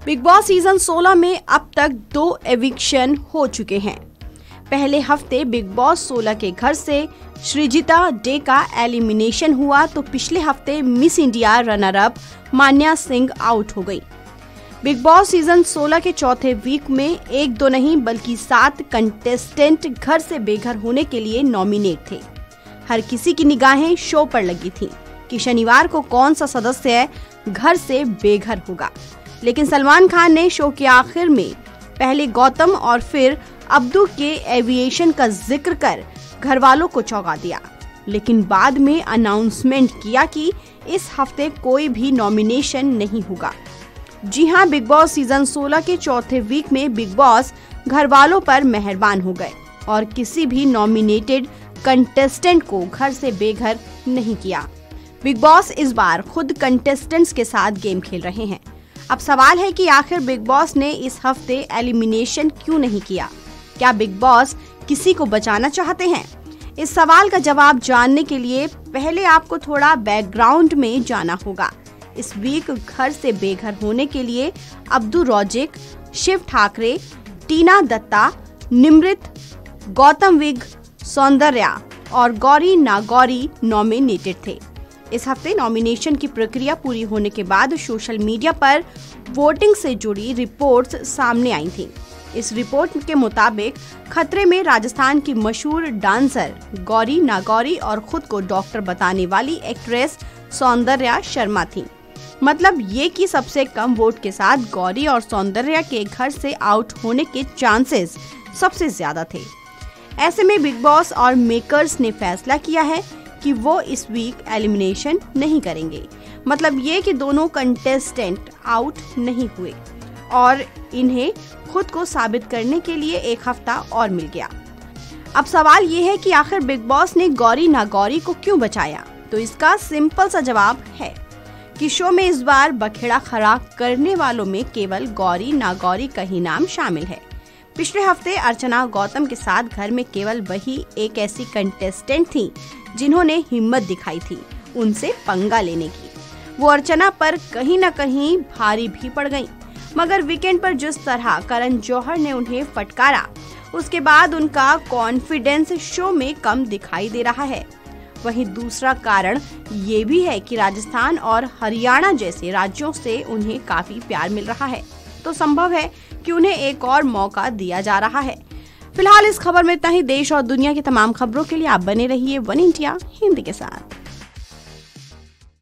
Big boss season 16 में अब तक 2 एविक्शन हो चुके हैं। पहले हफ्ते बिग बॉस 16 के घर से श्रीजिता डे का एलिमिनेशन हुआ तो पिछले हफ्ते miss India runner up Manya Singh out हो गई। बिग बॉस सीजन 16 के चौथे वीक में 1-2 नहीं बल्कि 7 कंटेस्टेंट घर से बेघर होने के लिए नॉमिनेट थे। हर किसी की निगाहें शो पर लगी थी कि शनिवार को कौन सा सदस्य घर से बेघर होगा। लेकिन सलमान खान ने शो के आखिर में पहले गौतम और फिर अब्दू के एविएशन का जिक्र कर घर वालों को चौंका दिया, लेकिन बाद में अनाउंसमेंट किया कि इस हफ्ते कोई भी नॉमिनेशन नहीं होगा। जी हां, बिग बॉस सीजन 16 के चौथे वीक में बिग बॉस घर वालों पर मेहरबान हो गए और किसी भी नॉमिनेटेड कंटेस्टेंट को घर से बेघर नहीं किया। बिग बॉस इस बार खुद कंटेस्टेंट्स के साथ गेम खेल रहे हैं। अब सवाल है कि आखिर बिग बॉस ने इस हफ्ते एलिमिनेशन क्यों नहीं किया? क्या बिग बॉस किसी को बचाना चाहते हैं? इस सवाल का जवाब जानने के लिए पहले आपको थोड़ा बैकग्राउंड में जाना होगा। इस वीक घर से बेघर होने के लिए अब्दू रॉजिक, शिव ठाकरे, टीना दत्ता, निमृत, गौतम विग, सौंदर्या और गौरी नागौरी नॉमिनेटेड थे। इस हफ्ते नॉमिनेशन की प्रक्रिया पूरी होने के बाद सोशल मीडिया पर वोटिंग से जुड़ी रिपोर्ट्स सामने आई थीं। इस रिपोर्ट के मुताबिक खतरे में राजस्थान की मशहूर डांसर गौरी नागौरी और खुद को डॉक्टर बताने वाली एक्ट्रेस सौंदर्या शर्मा थीं। मतलब ये कि सबसे कम वोट के साथ गौरी और सौंदर्या के घर से आउट होने के चांसेस सबसे ज्यादा थे। ऐसे में बिग बॉस और मेकर्स ने फैसला किया है कि वो इस वीक एलिमिनेशन नहीं करेंगे। मतलब ये कि दोनों कंटेस्टेंट आउट नहीं हुए और इन्हें खुद को साबित करने के लिए 1 हफ्ता और मिल गया। अब सवाल ये है कि आखिर बिग बॉस ने गौरी नागौरी को क्यों बचाया? तो इसका सिंपल सा जवाब है कि शो में इस बार बखेड़ा खड़ा करने वालों में केवल गौरी नागौरी का ही नाम शामिल है। पिछले हफ्ते अर्चना गौतम के साथ घर में केवल वही एक ऐसी कंटेस्टेंट थी जिन्होंने हिम्मत दिखाई थी उनसे पंगा लेने की। वो अर्चना पर कहीं न कहीं भारी भी पड़ गईं। मगर वीकेंड पर जिस तरह करण जौहर ने उन्हें फटकारा, उसके बाद उनका कॉन्फिडेंस शो में कम दिखाई दे रहा है। वहीं दूसरा कारण ये भी है कि राजस्थान और हरियाणा जैसे राज्यों से उन्हें काफी प्यार मिल रहा है, तो संभव है कि उन्हें एक और मौका दिया जा रहा है। फिलहाल इस खबर में इतना ही। देश और दुनिया की तमाम खबरों के लिए आप बने रहिए वन इंडिया हिंदी के साथ।